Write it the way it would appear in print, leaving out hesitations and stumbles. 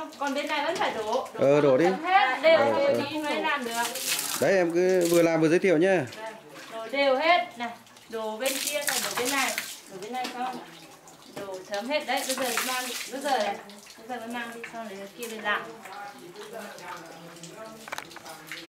xong, còn bên này vẫn phải đổ. Đổ đi. Hết đều thì mới làm được. Đấy em cứ vừa làm vừa giới thiệu nhá. Đổ đều hết này, đổ bên kia này, đổ bên này xong. Đổ chấm hết đấy, bây giờ mang, bây giờ nó mang đi xong rồi kia bên làm.